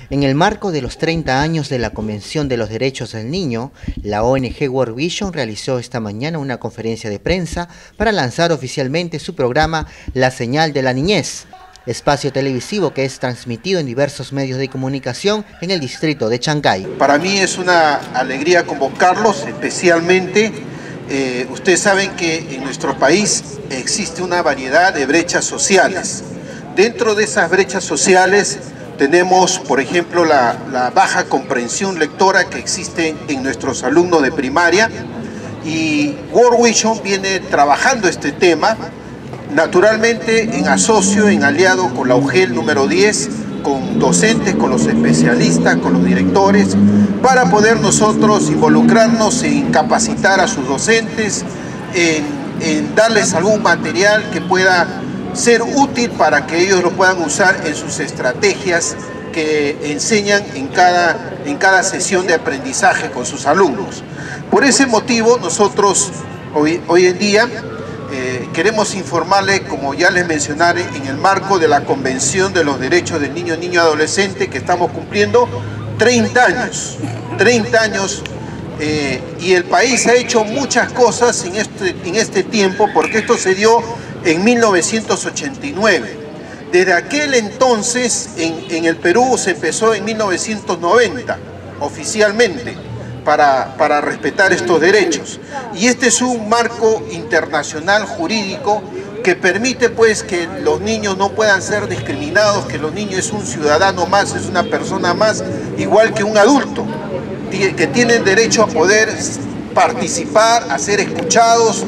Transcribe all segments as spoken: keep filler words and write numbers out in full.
En el marco de los treinta años de la Convención de los Derechos del Niño, la O N G World Vision realizó esta mañana una conferencia de prensa para lanzar oficialmente su programa La Señal de la Niñez, espacio televisivo que es transmitido en diversos medios de comunicación en el distrito de Chancay. Para mí es una alegría convocarlos, especialmente, eh, ustedes saben que en nuestro país existe una variedad de brechas sociales. Dentro de esas brechas sociales tenemos, por ejemplo, la, la baja comprensión lectora que existe en nuestros alumnos de primaria, y World Vision viene trabajando este tema, naturalmente en asocio, en aliado con la U G E L número diez, con docentes, con los especialistas, con los directores, para poder nosotros involucrarnos en capacitar a sus docentes, en, en darles algún material que pueda ser útil para que ellos lo puedan usar en sus estrategias que enseñan en cada, en cada sesión de aprendizaje con sus alumnos. Por ese motivo, nosotros hoy, hoy en día eh, queremos informarles, como ya les mencionaré, en el marco de la Convención de los Derechos del Niño, Niño y Adolescente, que estamos cumpliendo treinta años, treinta años, eh, y el país ha hecho muchas cosas en este, en este tiempo, porque esto se dio en mil novecientos ochenta y nueve. Desde aquel entonces en, en el Perú se empezó en mil novecientos noventa oficialmente para, para respetar estos derechos, y este es un marco internacional jurídico que permite pues que los niños no puedan ser discriminados, que los niños es un ciudadano más, es una persona más, igual que un adulto, que tienen derecho a poder participar, a ser escuchados,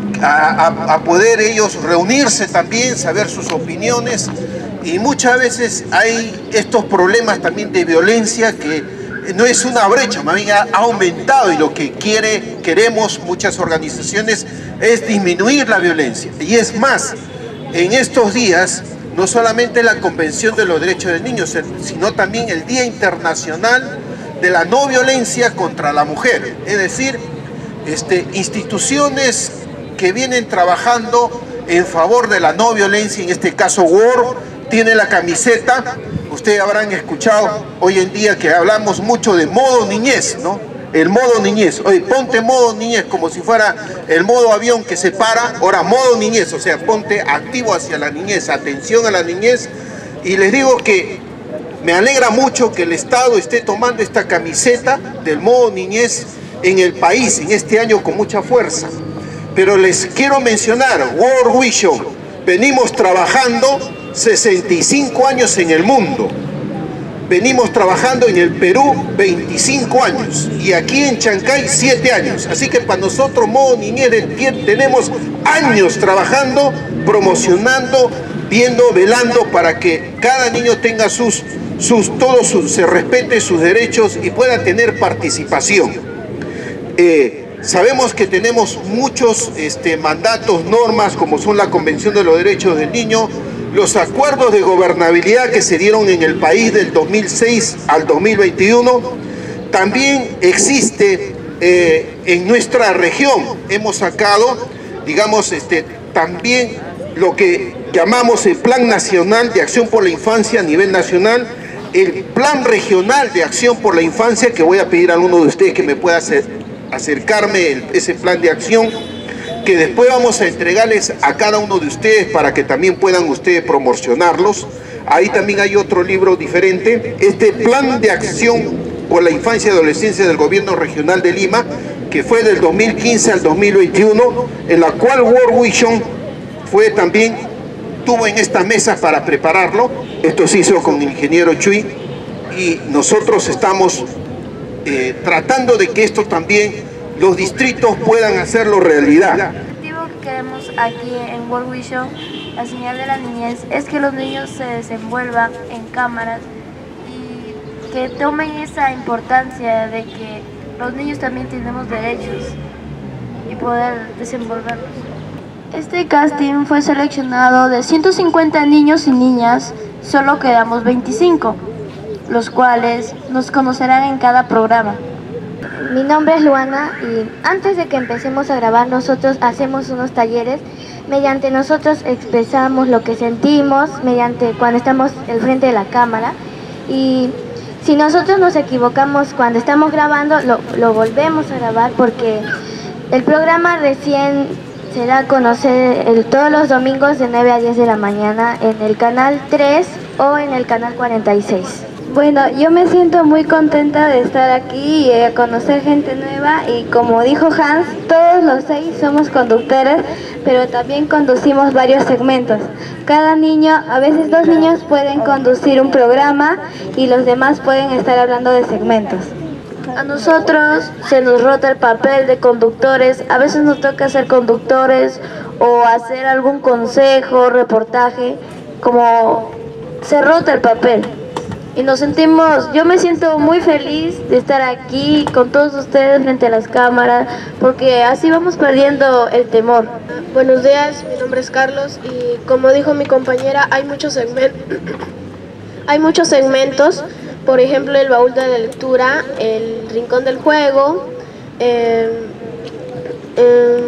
A, a, a poder ellos reunirse también, saber sus opiniones, y muchas veces hay estos problemas también de violencia que no es una brecha, más bien ha aumentado, y lo que quiere, queremos muchas organizaciones es disminuir la violencia. Y es más, en estos días no solamente la Convención de los Derechos del Niño, sino también el Día Internacional de la No Violencia contra la Mujer, es decir, este, instituciones que vienen trabajando en favor de la no violencia, en este caso World, tiene la camiseta. Ustedes habrán escuchado hoy en día que hablamos mucho de modo niñez, ¿no? El modo niñez. Oye, ponte modo niñez, como si fuera el modo avión que se para, ahora modo niñez, o sea, ponte activo hacia la niñez, atención a la niñez. Y les digo que me alegra mucho que el Estado esté tomando esta camiseta del modo niñez en el país, en este año, con mucha fuerza. Pero les quiero mencionar, World Vision, venimos trabajando sesenta y cinco años en el mundo. Venimos trabajando en el Perú veinticinco años y aquí en Chancay siete años. Así que para nosotros, modo niñez, tenemos años trabajando, promocionando, viendo, velando para que cada niño tenga sus, sus todos sus, se respete sus derechos y pueda tener participación. Eh, Sabemos que tenemos muchos este, mandatos, normas, como son la Convención de los Derechos del Niño, los acuerdos de gobernabilidad que se dieron en el país del dos mil seis al dos mil veintiuno. También existe eh, en nuestra región, hemos sacado, digamos, este, también lo que llamamos el Plan Nacional de Acción por la Infancia a nivel nacional, el Plan Regional de Acción por la Infancia, que voy a pedir a alguno de ustedes que me pueda hacer acercarme el, ese plan de acción, que después vamos a entregarles a cada uno de ustedes para que también puedan ustedes promocionarlos. Ahí también hay otro libro diferente, este plan de acción por la infancia y adolescencia del gobierno regional de Lima, que fue del dos mil quince al dos mil veintiuno, en la cual World Vision fue también, tuvo en esta mesa para prepararlo. Esto se hizo con el ingeniero Chuy, y nosotros estamos Eh, tratando de que esto también los distritos puedan hacerlo realidad. El objetivo que queremos aquí en World Vision, la señal de la niñez, es que los niños se desenvuelvan en cámaras y que tomen esa importancia de que los niños también tenemos derechos y poder desenvolverlos. Este casting fue seleccionado de ciento cincuenta niños y niñas, solo quedamos veinticinco. Los cuales nos conocerán en cada programa. Mi nombre es Luana y antes de que empecemos a grabar nosotros hacemos unos talleres. Mediante nosotros expresamos lo que sentimos mediante cuando estamos al frente de la cámara, y Si nosotros nos equivocamos cuando estamos grabando, lo, lo volvemos a grabar porque el programa recién se da a conocer el, todos los domingos de nueve a diez de la mañana en el canal tres o en el canal cuarenta y seis. Bueno, yo me siento muy contenta de estar aquí y de conocer gente nueva y como dijo Hans, todos los seis somos conductores, pero también conducimos varios segmentos. Cada niño, a veces dos niños pueden conducir un programa y los demás pueden estar hablando de segmentos. A nosotros se nos rota el papel de conductores, a veces nos toca ser conductores o hacer algún consejo, reportaje, como se rota el papel. Y nos sentimos, yo me siento muy feliz de estar aquí con todos ustedes frente a las cámaras, porque así vamos perdiendo el temor. Buenos días, mi nombre es Carlos y como dijo mi compañera, hay muchos segmentos, hay muchos segmentos, por ejemplo el baúl de la lectura, el rincón del juego, eh, eh,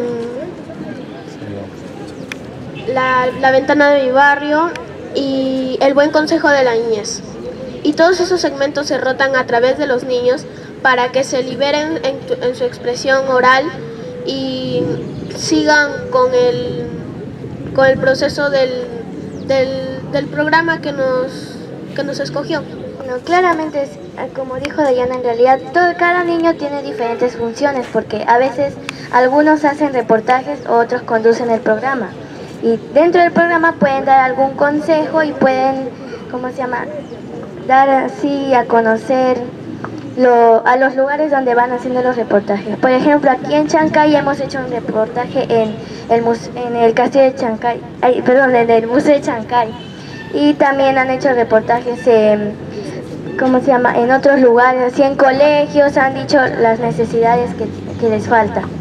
la, la ventana de mi barrio y el buen consejo de la niñez. Y todos esos segmentos se rotan a través de los niños para que se liberen en, tu, en su expresión oral y sigan con el, con el proceso del, del, del programa que nos, que nos escogió. Bueno, claramente, como dijo Dayana, en realidad todo, cada niño tiene diferentes funciones porque a veces algunos hacen reportajes, otros conducen el programa. Y dentro del programa pueden dar algún consejo y pueden, ¿cómo se llama?, dar así a conocer lo, a los lugares donde van haciendo los reportajes. Por ejemplo, aquí en Chancay hemos hecho un reportaje en el, en el castillo de Chancay, ay, perdón, en el Museo de Chancay. Y también han hecho reportajes en, ¿cómo se llama?, en otros lugares, así en colegios, han dicho las necesidades que, que les falta.